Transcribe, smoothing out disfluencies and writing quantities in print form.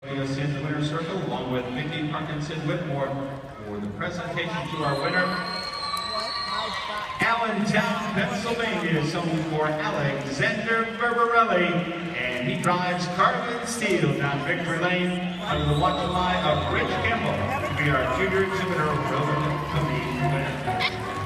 Us in the winner's circle, along with Mickey Parkinson Whitmore, for the presentation to our winner, Allentown, Pennsylvania, is sold for Alexander Ververeli, and he drives Kharbon Steel down Victory Lane under the watchful eye of Rich Campbell to be our junior exhibitor Roadster winner.